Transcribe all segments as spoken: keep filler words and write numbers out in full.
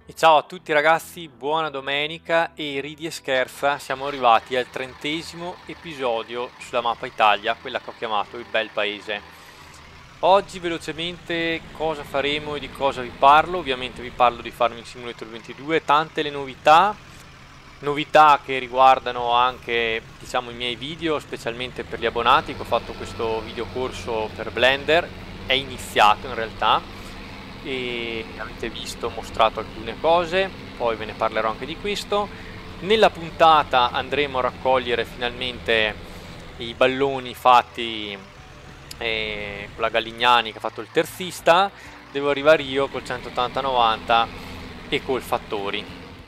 E ciao a tutti ragazzi, buona domenica e ridi e scherza, siamo arrivati al trentesimo episodio sulla mappa Italia, quella che ho chiamato il bel paese. Oggi velocemente cosa faremo e di cosa vi parlo. Ovviamente vi parlo di Farming Simulator ventidue, tante le novità, novità che riguardano anche diciamo i miei video, specialmente per gli abbonati, che ho fatto questo video corso per Blender, è iniziato in realtà e avete visto, mostrato alcune cose, poi ve ne parlerò anche di questo. Nella puntata andremo a raccogliere finalmente i balloni fatti eh, con la Galignani che ha fatto il terzista. Devo arrivare io col centottanta novanta e col Fattori,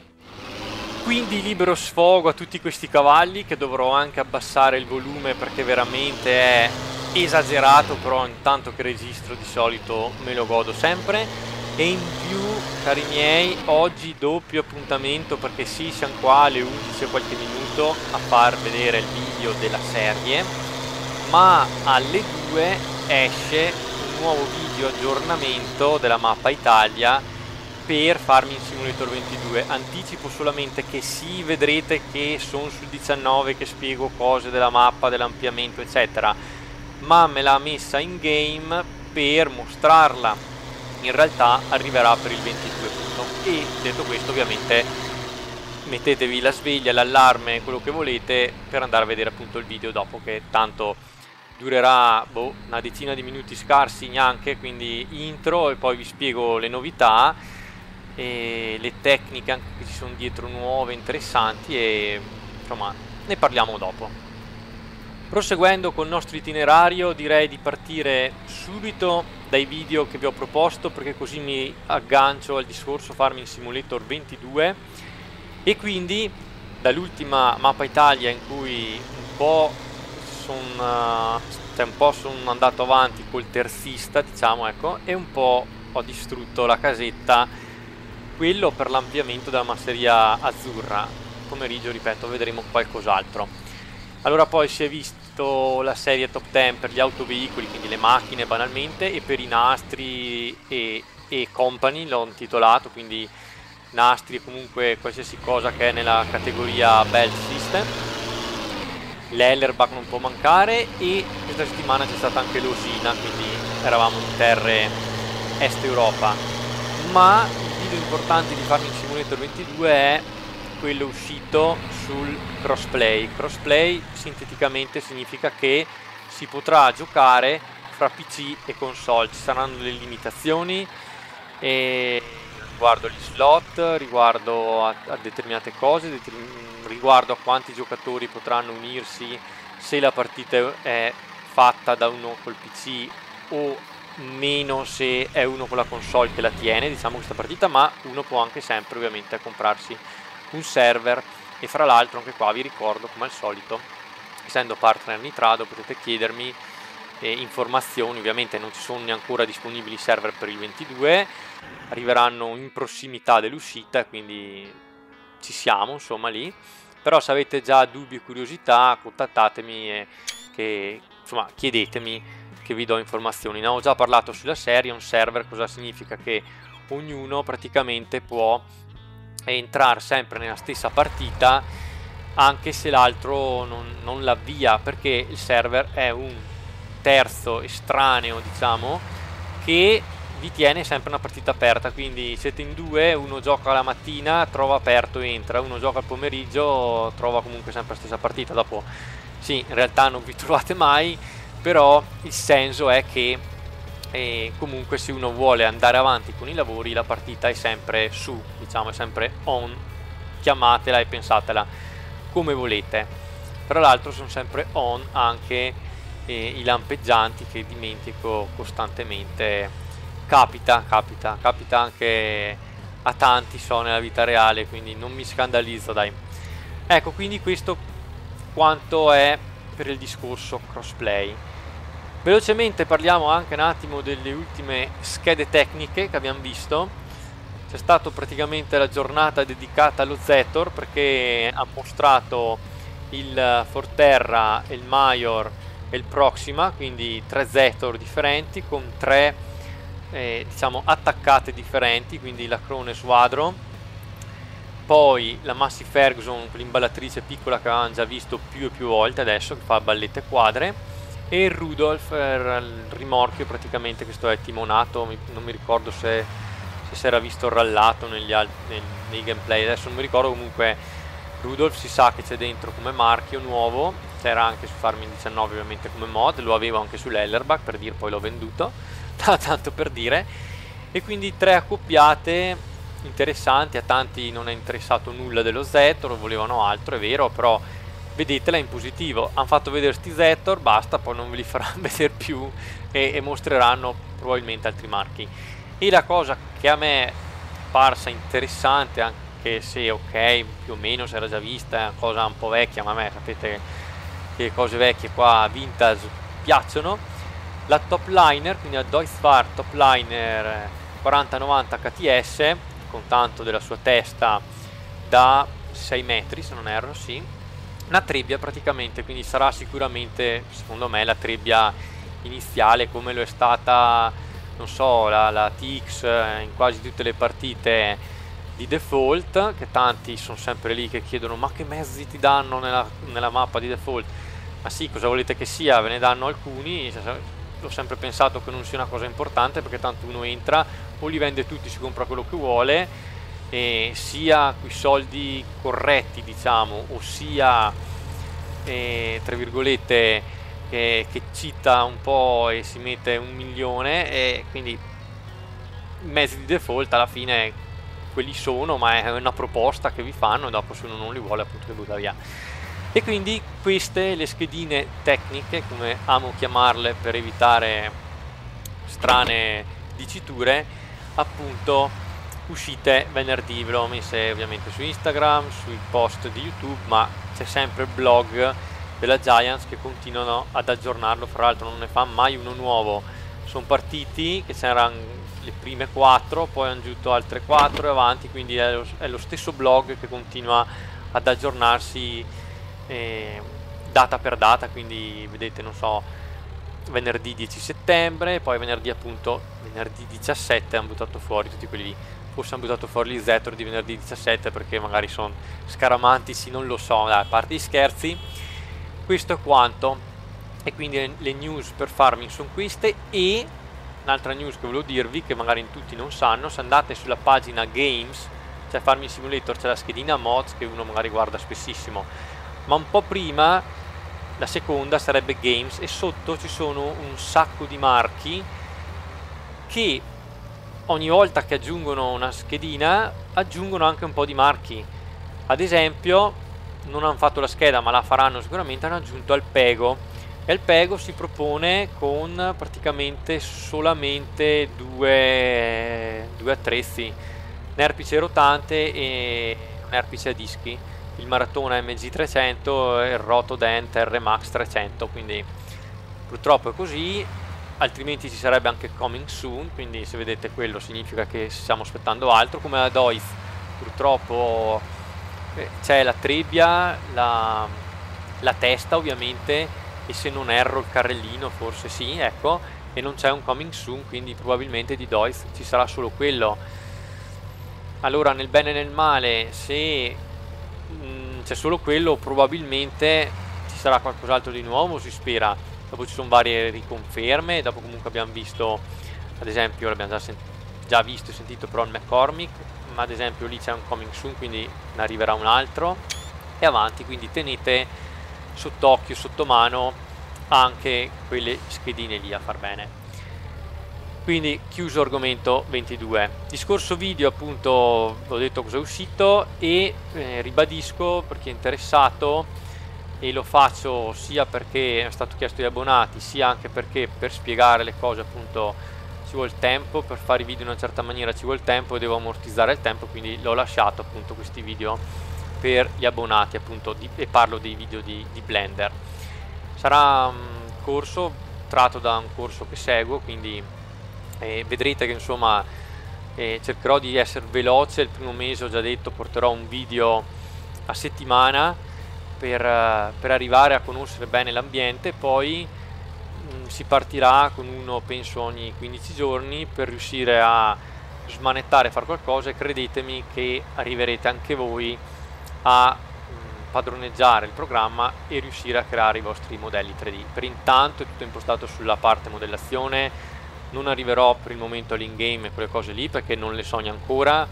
quindi libero sfogo a tutti questi cavalli, che dovrò anche abbassare il volume perché veramente è esagerato, però intanto che registro di solito me lo godo sempre. E in più, cari miei, oggi doppio appuntamento, perché sì, siamo qua alle undici e qualche minuto a far vedere il video della serie, ma alle due esce un nuovo video aggiornamento della mappa Italia per Farming Simulator ventidue. Anticipo solamente che sì, vedrete che sono sul diciannove che spiego cose della mappa, dell'ampliamento eccetera, ma me l'ha messa in game per mostrarla. In realtà arriverà per il ventidue punto. E detto questo, ovviamente mettetevi la sveglia, l'allarme, quello che volete per andare a vedere appunto il video dopo, che tanto durerà boh, una decina di minuti scarsi neanche, quindi intro e poi vi spiego le novità e le tecniche anche che ci sono dietro nuove, interessanti, e insomma ne parliamo dopo. Proseguendo con il nostro itinerario, direi di partire subito dai video che vi ho proposto, perché così mi aggancio al discorso Farming Simulator ventidue. E quindi dall'ultima mappa Italia in cui un po' sono cioè un po' sono andato avanti col terzista, diciamo, ecco, e un po' ho distrutto la casetta, quello per l'ampliamento della masseria azzurra. Pomeriggio, ripeto, vedremo qualcos'altro. Allora poi si è visto la serie top dieci per gli autoveicoli, quindi le macchine banalmente, e per i nastri e, e company l'ho intitolato, quindi nastri e comunque qualsiasi cosa che è nella categoria belt system. L'Ellerbach non può mancare, e questa settimana c'è stata anche l'Osina, quindi eravamo in terre est Europa. Ma il video importante di Farming Simulator ventidue è quello uscito sul crossplay. Crossplay sinteticamente significa che si potrà giocare fra P C e console. Ci saranno delle limitazioni e riguardo gli slot, riguardo a, a determinate cose, determin riguardo a quanti giocatori potranno unirsi se la partita è fatta da uno col P C o meno se è uno con la console che la tiene, diciamo, questa partita. Ma uno può anche sempre ovviamente comprarsi un server. E fra l'altro anche qua vi ricordo, come al solito, essendo partner Nitrado, potete chiedermi eh, informazioni. Ovviamente non ci sono ancora disponibili server per il ventidue, arriveranno in prossimità dell'uscita, quindi ci siamo insomma lì. Però se avete già dubbi e curiosità, contattatemi e che, insomma, chiedetemi che vi do informazioni. Ne ho già parlato sulla serie. Un server cosa significa? Che ognuno praticamente può entrare sempre nella stessa partita anche se l'altro non, non l'avvia, perché il server è un terzo estraneo, diciamo, che vi tiene sempre una partita aperta. Quindi siete in due, uno gioca la mattina, trova aperto e entra, uno gioca al pomeriggio, trova comunque sempre la stessa partita. Dopo sì, in realtà non vi trovate mai, però il senso è che e comunque se uno vuole andare avanti con i lavori, la partita è sempre su, diciamo, è sempre on. Chiamatela e pensatela come volete. Tra l'altro sono sempre on anche eh, i lampeggianti, che dimentico costantemente. Capita, capita, capita anche a tanti, so, nella vita reale, quindi non mi scandalizzo, dai. Ecco, quindi questo quanto è per il discorso crossplay. Velocemente parliamo anche un attimo delle ultime schede tecniche che abbiamo visto. C'è stata praticamente la giornata dedicata allo Zetor, perché ha mostrato il Forterra, il Major e il Proxima, quindi tre Zetor differenti con tre eh, diciamo attaccate differenti, quindi la Crone Squadron poi la Massey Ferguson, l'imballatrice piccola che avevamo già visto più e più volte adesso, che fa ballette quadre, e il Rudolph, il rimorchio praticamente, questo è timonato, non mi ricordo se, se si era visto rallato negli altri, nei, nei gameplay, adesso non mi ricordo. Comunque Rudolph si sa che c'è dentro come marchio nuovo, c'era anche su Farming diciannove ovviamente come mod, lo avevo anche sull'Hellerbach, per dire, poi l'ho venduto, tanto per dire. E quindi tre accoppiate interessanti. A tanti non è interessato nulla dello Zetor, volevano altro, è vero, però vedetela in positivo. Hanno fatto vedere sti Zetor, basta, poi non ve li faranno vedere più e, e mostreranno probabilmente altri marchi. E la cosa che a me è parsa interessante, anche se ok, più o meno si era già vista, è una cosa un po' vecchia, ma a me sapete che cose vecchie qua vintage piacciono, la top liner, quindi la Deutz-Fahr top liner quaranta novanta H T S, con tanto della sua testa da sei metri se non erro, sì, una trebbia praticamente, quindi sarà sicuramente secondo me la trebbia iniziale come lo è stata, non so, la, la T X in quasi tutte le partite di default, che tanti sono sempre lì che chiedono ma che mezzi ti danno nella, nella mappa di default. Ma sì, cosa volete che sia, ve ne danno alcuni. Ho sempre pensato che non sia una cosa importante, perché tanto uno entra o li vende tutti, si compra quello che vuole, e sia quei soldi corretti diciamo, ossia eh, tra virgolette eh, che cita un po' e si mette un milione, e quindi i mezzi di default alla fine quelli sono, ma è una proposta che vi fanno e dopo se uno non li vuole appunto li butta via. E quindi queste le schedine tecniche, come amo chiamarle per evitare strane diciture, appunto uscite venerdì. Ve le ho messe ovviamente su Instagram, sui post di YouTube, ma c'è sempre il blog della Giants che continuano ad aggiornarlo, fra l'altro non ne fa mai uno nuovo. Sono partiti che c'erano le prime quattro, poi hanno aggiunto altre quattro e avanti, quindi è lo, è lo stesso blog che continua ad aggiornarsi eh, data per data. Quindi vedete, non so, venerdì dieci settembre, poi venerdì appunto venerdì diciassette hanno buttato fuori tutti quelli lì. Forse hanno buttato fuori gli Zetor di venerdì diciassette perché magari sono scaramantici, non lo so, dai, a parte gli scherzi. Questo è quanto, e quindi le news per Farming sono queste. E un'altra news che volevo dirvi, che magari tutti non sanno: se andate sulla pagina Games, cioè Farming Simulator, c'è la schedina Mods che uno magari guarda spessissimo, ma un po' prima la seconda sarebbe Games, e sotto ci sono un sacco di marchi che ogni volta che aggiungono una schedina aggiungono anche un po' di marchi. Ad esempio, non hanno fatto la scheda ma la faranno sicuramente, hanno aggiunto Alpego, e Alpego si propone con praticamente solamente due, due attrezzi, un erpice rotante e un erpice a dischi, il Maratona M G trecento e il Rotodent R Max trecento. Quindi purtroppo è così, altrimenti ci sarebbe anche Coming Soon, quindi se vedete quello significa che stiamo aspettando altro. Come la Deutz purtroppo eh, c'è la trebbia, la, la testa ovviamente, e se non erro il carrellino, forse sì, ecco, e non c'è un Coming Soon, quindi probabilmente di Deutz ci sarà solo quello. Allora, nel bene e nel male, se c'è solo quello, probabilmente ci sarà qualcos'altro di nuovo, si spera. Dopo ci sono varie riconferme, dopo comunque abbiamo visto, ad esempio, l'abbiamo già, già visto e sentito però il McCormick, ma ad esempio lì c'è un Coming Soon, quindi ne arriverà un altro, e avanti. Quindi tenete sott'occhio, sotto mano anche quelle schedine lì a far bene. Quindi chiuso argomento ventidue. Discorso video, appunto, ho detto cosa è uscito, e eh, ribadisco per chi è interessato, e lo faccio sia perché è stato chiesto agli abbonati, sia anche perché per spiegare le cose appunto ci vuole tempo, per fare i video in una certa maniera ci vuole tempo e devo ammortizzare il tempo, quindi l'ho lasciato appunto questi video per gli abbonati appunto di, e parlo dei video di, di Blender. Sarà un corso tratto da un corso che seguo, quindi eh, vedrete che insomma eh, cercherò di essere veloce. Il primo mese, ho già detto, porterò un video a settimana per, per arrivare a conoscere bene l'ambiente, poi mh, si partirà con uno penso ogni quindici giorni per riuscire a smanettare, fare qualcosa, e credetemi che arriverete anche voi a mh, padroneggiare il programma e riuscire a creare i vostri modelli tre D. Per intanto è tutto impostato sulla parte modellazione, non arriverò per il momento all'in-game e quelle cose lì perché non le sogno ancora,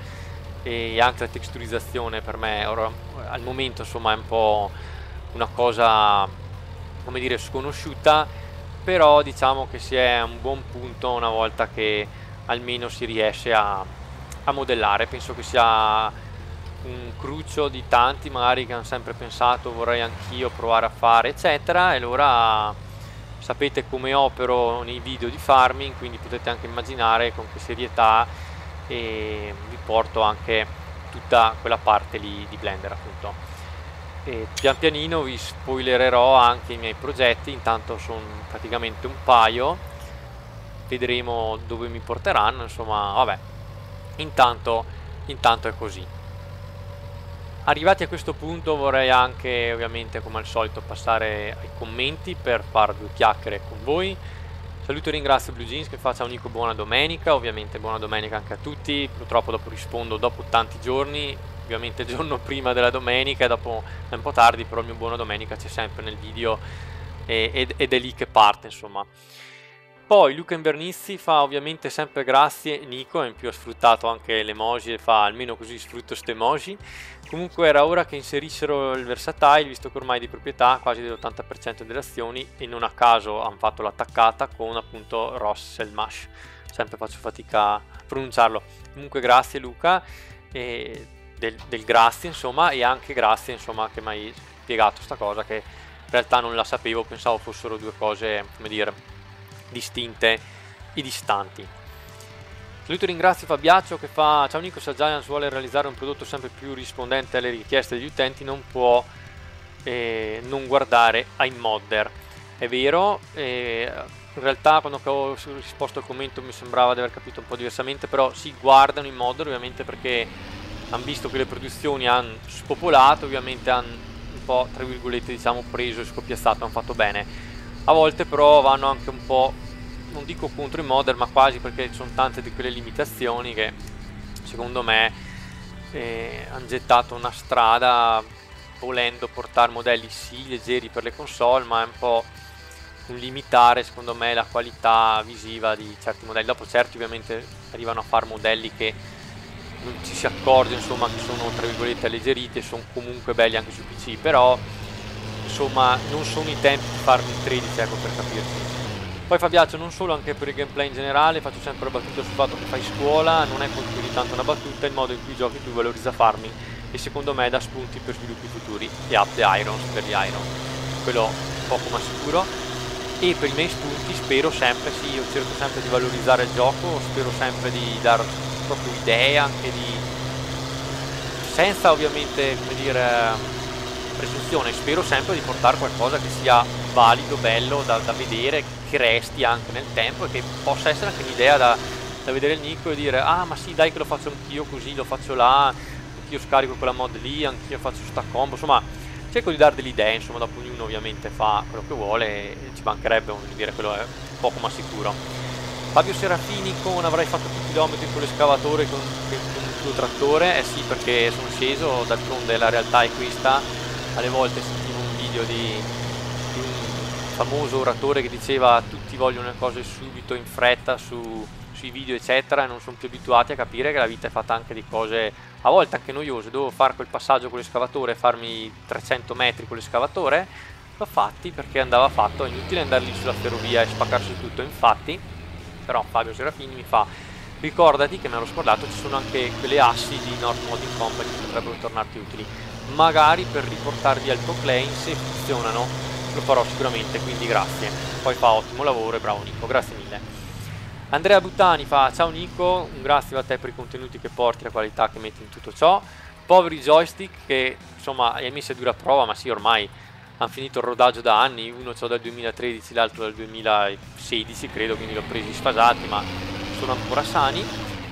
e anche la texturizzazione per me ora, al momento insomma è un po' una cosa, come dire, sconosciuta, però diciamo che si è a un buon punto una volta che almeno si riesce a, a modellare. Penso che sia un cruccio di tanti magari che hanno sempre pensato vorrei anch'io provare a fare eccetera, e allora sapete come opero nei video di farming, quindi potete anche immaginare con che serietà, e vi porto anche tutta quella parte lì di Blender appunto. E pian pianino vi spoilererò anche i miei progetti, intanto sono praticamente un paio, vedremo dove mi porteranno, insomma vabbè, intanto, intanto è così. Arrivati a questo punto vorrei anche ovviamente come al solito passare ai commenti per fare due chiacchiere con voi. Saluto e ringrazio Blue Jeans che fa ciao Nico, buona domenica, ovviamente buona domenica anche a tutti, purtroppo dopo rispondo dopo tanti giorni, ovviamente il giorno prima della domenica, dopo è un po' tardi, però il mio buona domenica c'è sempre nel video ed, ed è lì che parte insomma. Poi Luca Invernizzi fa ovviamente sempre grazie Nico, in più ha sfruttato anche l'emoji e fa almeno così sfrutto ste emoji. Comunque era ora che inserissero il versatile, visto che ormai di proprietà quasi dell'ottanta per cento delle azioni, e non a caso hanno fatto l'attaccata con appunto Rosselmash, sempre faccio fatica a pronunciarlo. Comunque grazie Luca, e del, del grazie insomma, e anche grazie insomma che mi hai spiegato sta cosa che in realtà non la sapevo, pensavo fossero due cose, come dire, distinte e distanti. Saluto e ringrazio Fabiaccio che fa ciao Nico, se Giants vuole realizzare un prodotto sempre più rispondente alle richieste degli utenti non può eh, non guardare ai modder. È vero, eh, in realtà quando ho risposto al commento mi sembrava di aver capito un po' diversamente, però si guardano i modder ovviamente perché hanno visto che le produzioni hanno spopolato, ovviamente hanno un po' tra virgolette diciamo preso e scopiazzato, hanno fatto bene. A volte però vanno anche un po', non dico contro i modder, ma quasi, perché ci sono tante di quelle limitazioni che secondo me eh, hanno gettato una strada volendo portare modelli sì leggeri per le console, ma è un po' un limitare secondo me la qualità visiva di certi modelli. Dopo certi ovviamente arrivano a fare modelli che non ci si accorge insomma che sono tra virgolette alleggeriti e sono comunque belli anche su P C, però insomma non sono i tempi di farmi tredici, ecco, per capirci. Poi Fabiaccio, non solo, anche per il gameplay in generale, faccio sempre la battuta sul fatto che fai scuola, non è più di tanto una battuta, il modo in cui giochi tu valorizza farming e secondo me dà spunti per sviluppi futuri, e up the irons per gli iron, quello poco ma sicuro. E per i miei spunti spero sempre, sì, io cerco sempre di valorizzare il gioco, spero sempre di dare proprio idee, anche di, senza ovviamente, come dire, presunzione, spero sempre di portare qualcosa che sia valido, bello da, da vedere, che resti anche nel tempo e che possa essere anche un'idea da, da vedere il Nico e dire ah ma sì dai che lo faccio anch'io così, lo faccio là, anch'io scarico quella mod lì, anch'io faccio sta combo, insomma cerco di dare delle idee, insomma dopo ognuno ovviamente fa quello che vuole e ci mancherebbe, voglio dire, quello è poco ma sicuro. Fabio Serafini con avrai fatto tutti i chilometri con l'escavatore con, con il tuo trattore? Eh sì, perché sono sceso, d'altronde la realtà è questa. Alle volte sentivo un video di, di un famoso oratore che diceva tutti vogliono le cose subito, in fretta, su, sui video eccetera, e non sono più abituati a capire che la vita è fatta anche di cose a volte anche noiose. Dovevo fare quel passaggio con l'escavatore, farmi trecento metri con l'escavatore, l'ho fatti perché andava fatto, è inutile andare lì sulla ferrovia e spaccarsi tutto. Infatti però Fabio Serafini mi fa ricordati che me l'ho scordato, ci sono anche quelle assi di North Modding Company che potrebbero tornarti utili, magari per riportarvi al top lane, se funzionano lo farò sicuramente, quindi grazie. Poi fa ottimo lavoro e bravo Nico, grazie mille. Andrea Buttani fa ciao Nico, un grazie a te per i contenuti che porti, la qualità che metti in tutto ciò. Poveri joystick che insomma hai messo a dura prova, ma sì, ormai hanno finito il rodaggio da anni, uno c'ho dal duemilatredici, l'altro dal duemilasedici credo, quindi l'ho presi sfasati ma sono ancora sani.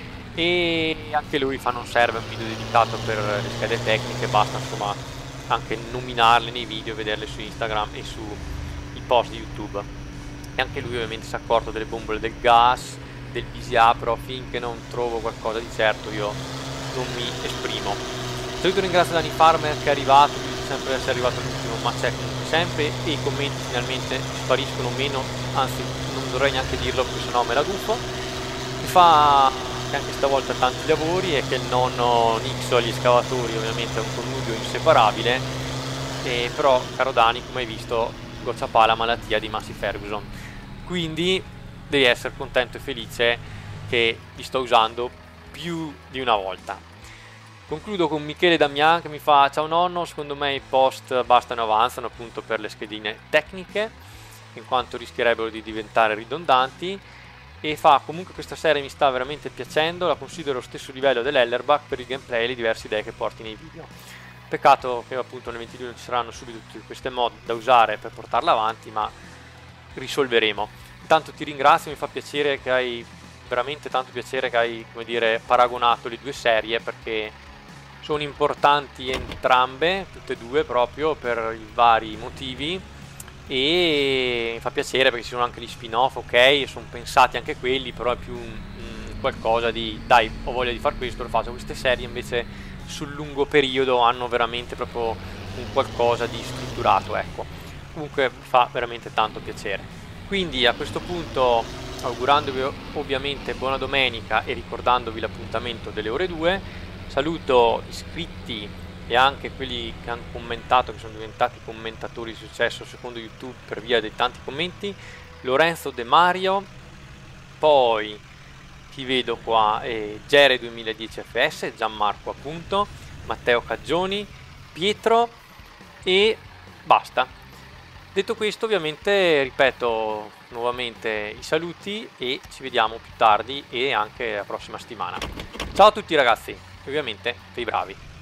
E anche lui fa non serve un video dedicato per le schede tecniche, basta insomma anche nominarle nei video, vederle su Instagram e sui post di YouTube. E anche lui ovviamente si è accorto delle bombole del gas, del B S A, però finché non trovo qualcosa di certo io non mi esprimo. Saluto e ringrazio Dani Farmer che è arrivato, mi dice sempre di essere arrivato all'ultimo, ma c'è comunque sempre, e i commenti finalmente spariscono meno, anzi non dovrei neanche dirlo perché sennò me la gufo. Mi fa che anche stavolta tanti lavori e che il nonno Nixo agli scavatori ovviamente è un connubio inseparabile, e però caro Dani, come hai visto, goccia pa la malattia di Massey Ferguson, quindi devi essere contento e felice che li sto usando più di una volta. Concludo con Michele Damian che mi fa: ciao nonno, secondo me i post bastano e avanzano appunto per le schedine tecniche, in quanto rischierebbero di diventare ridondanti, e fa: comunque questa serie mi sta veramente piacendo, la considero lo stesso livello dell'Hellerbach per il gameplay e le diverse idee che porti nei video. Peccato che appunto nel ventidue non ci saranno subito tutte queste mod da usare per portarla avanti, ma risolveremo. Intanto ti ringrazio, mi fa piacere che hai veramente tanto piacere che hai, come dire, paragonato le due serie, perché sono importanti entrambe, tutte e due, proprio per i vari motivi, e mi fa piacere perché ci sono anche gli spin-off, ok, sono pensati anche quelli, però è più un qualcosa di dai, ho voglia di fare questo, lo faccio. Queste serie invece sul lungo periodo hanno veramente proprio un qualcosa di strutturato, ecco. Comunque fa veramente tanto piacere. Quindi a questo punto, augurandovi ovviamente buona domenica e ricordandovi l'appuntamento delle ore due, saluto iscritti e anche quelli che hanno commentato, che sono diventati commentatori di successo secondo YouTube per via dei tanti commenti: Lorenzo De Mario, poi ti vedo qua, eh, Gere duemiladieci F S, Gianmarco appunto, Matteo Caggioni, Pietro e basta. Detto questo, ovviamente ripeto nuovamente i saluti e ci vediamo più tardi e anche la prossima settimana. Ciao a tutti ragazzi, ovviamente dei bravi.